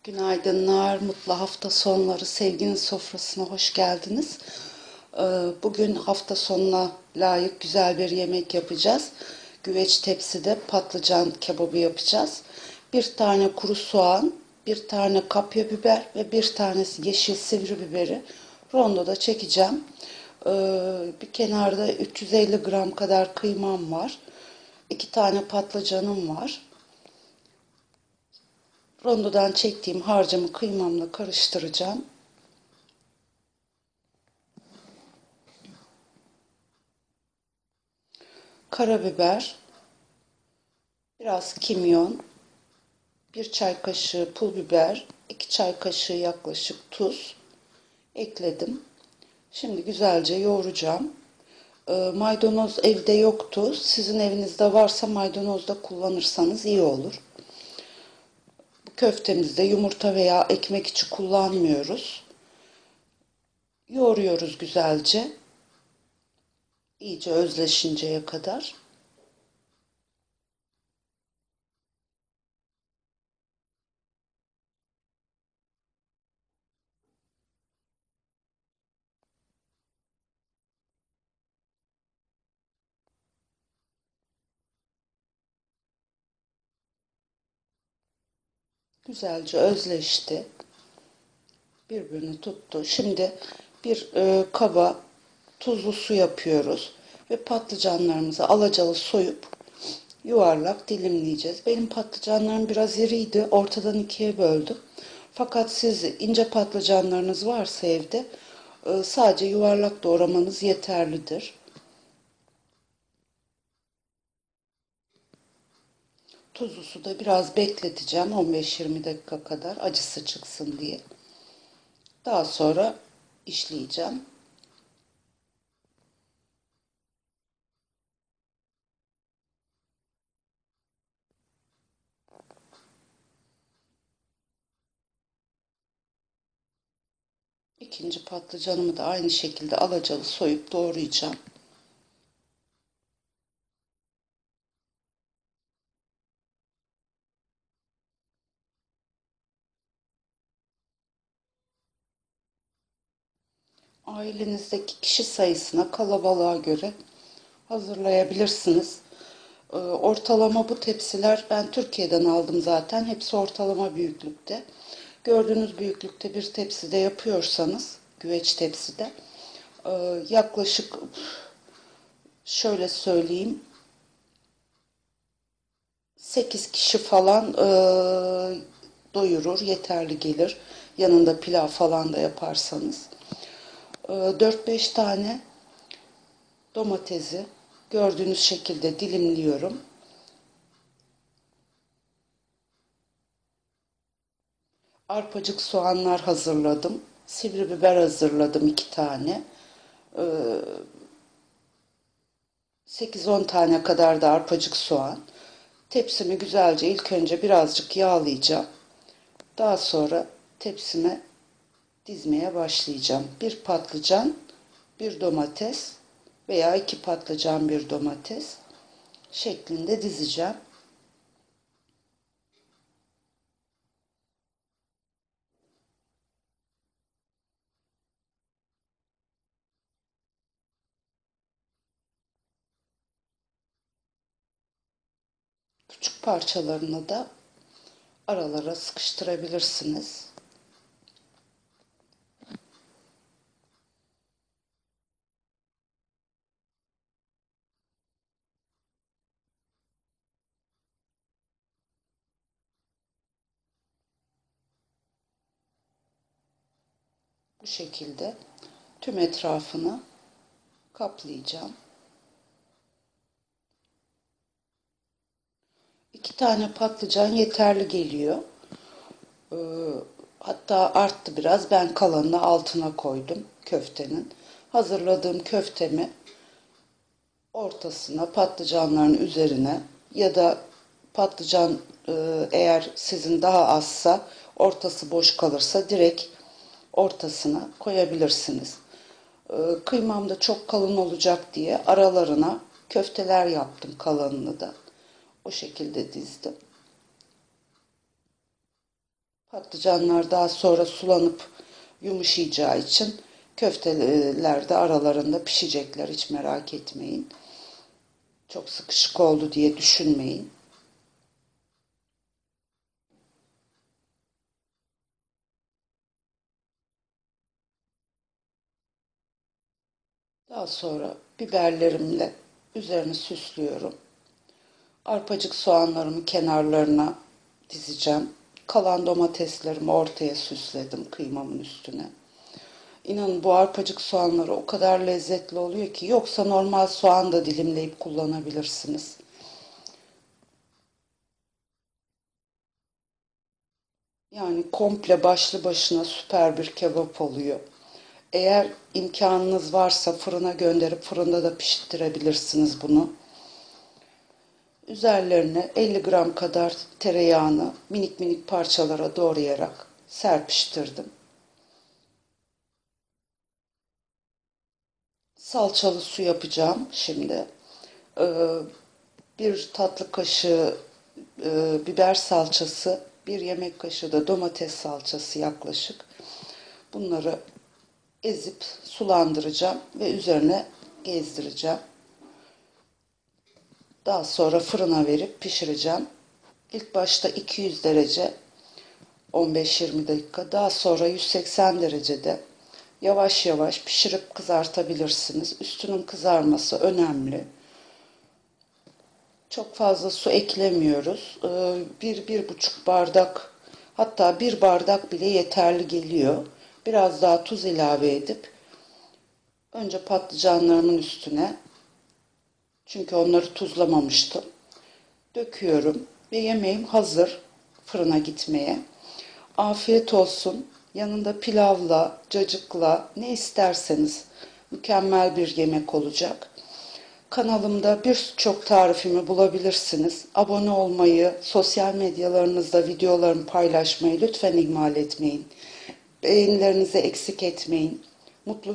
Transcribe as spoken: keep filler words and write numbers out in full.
Günaydınlar, mutlu hafta sonları, sevginin sofrasına hoş geldiniz. Ee, Bugün hafta sonuna layık güzel bir yemek yapacağız. Güveç tepside patlıcan kebabı yapacağız. Bir tane kuru soğan, bir tane kapya biber ve bir tanesi yeşil sivri biberi rondoda çekeceğim. Ee, Bir kenarda üç yüz elli gram kadar kıymam var. İki tane patlıcanım var. Rondodan çektiğim harcımı kıymamla karıştıracağım. Karabiber, biraz kimyon, bir çay kaşığı pul biber, iki çay kaşığı yaklaşık tuz ekledim. Şimdi güzelce yoğuracağım. Ee, maydanoz evde yoktu. Sizin evinizde varsa maydanoz da kullanırsanız iyi olur. Bu köftemizde yumurta veya ekmek içi kullanmıyoruz. Yoğuruyoruz güzelce. İyice özleşinceye kadar. Güzelce özleşti. Birbirini tuttu. Şimdi bir e, kaba tuzlu su yapıyoruz ve patlıcanlarımızı alacalı soyup yuvarlak dilimleyeceğiz. Benim patlıcanlarım biraz iriydi. Ortadan ikiye böldüm. Fakat siz ince patlıcanlarınız varsa evde e, sadece yuvarlak doğramanız yeterlidir. Tuzlu suda biraz bekleteceğim on beş yirmi dakika kadar acısı çıksın diye. Daha sonra işleyeceğim. İkinci patlıcanımı da aynı şekilde alacalı soyup doğrayacağım. Ailenizdeki kişi sayısına, kalabalığa göre hazırlayabilirsiniz. Ee, Ortalama bu tepsiler ben Türkiye'den aldım zaten. Hepsi ortalama büyüklükte. Gördüğünüz büyüklükte bir tepside yapıyorsanız, güveç tepside e, yaklaşık şöyle söyleyeyim sekiz kişi falan e, doyurur, yeterli gelir. Yanında pilav falan da yaparsanız. E, dört beş tane domatesi gördüğünüz şekilde dilimliyorum. Arpacık soğanlar hazırladım. Sivri biber hazırladım iki tane. Ee, sekiz on tane kadar da arpacık soğan. Tepsimi güzelce ilk önce birazcık yağlayacağım. Daha sonra tepsime dizmeye başlayacağım. Bir patlıcan, bir domates veya iki patlıcan, bir domates şeklinde dizeceğim. Küçük parçalarını da aralara sıkıştırabilirsiniz. Bu şekilde tüm etrafını kaplayacağım. İki tane patlıcan yeterli geliyor. Ee, Hatta arttı biraz. Ben kalanını altına koydum köftenin. Hazırladığım köftemi ortasına, patlıcanların üzerine ya da patlıcan e, eğer sizin daha azsa, ortası boş kalırsa direkt ortasına koyabilirsiniz. Ee, Kıymam da çok kalın olacak diye aralarına köfteler yaptım, kalanını da. O şekilde dizdim. Patlıcanlar daha sonra sulanıp yumuşayacağı için köfteler de aralarında pişecekler. Hiç merak etmeyin. Çok sıkışık oldu diye düşünmeyin. Daha sonra biberlerimle üzerini süslüyorum. Arpacık soğanlarımı kenarlarına dizeceğim. Kalan domateslerimi ortaya süsledim kıymamın üstüne. İnanın bu arpacık soğanları o kadar lezzetli oluyor ki, yoksa normal soğan da dilimleyip kullanabilirsiniz. Yani komple başlı başına süper bir kebap oluyor. Eğer imkanınız varsa fırına gönderip fırında da pişirebilirsiniz bunu. Üzerlerine elli gram kadar tereyağını minik minik parçalara doğrayarak serpiştirdim. Salçalı su yapacağım şimdi. Ee, bir tatlı kaşığı e, biber salçası, bir yemek kaşığı da domates salçası yaklaşık. Bunları ezip sulandıracağım ve üzerine gezdireceğim. Daha sonra fırına verip pişireceğim. İlk başta iki yüz derece on beş yirmi dakika, daha sonra yüz seksen derecede yavaş yavaş pişirip kızartabilirsiniz. Üstünün kızarması önemli. Çok fazla su eklemiyoruz. Ee, bir, bir buçuk bardak, hatta bir bardak bile yeterli geliyor. Biraz daha tuz ilave edip önce patlıcanlarımın üstüne, çünkü onları tuzlamamıştım, döküyorum ve yemeğim hazır fırına gitmeye. Afiyet olsun. Yanında pilavla, cacıkla, ne isterseniz mükemmel bir yemek olacak. Kanalımda birçok tarifimi bulabilirsiniz. Abone olmayı, sosyal medyalarınızda videolarımı paylaşmayı lütfen ihmal etmeyin. Beğenilerinizi eksik etmeyin. Mutlu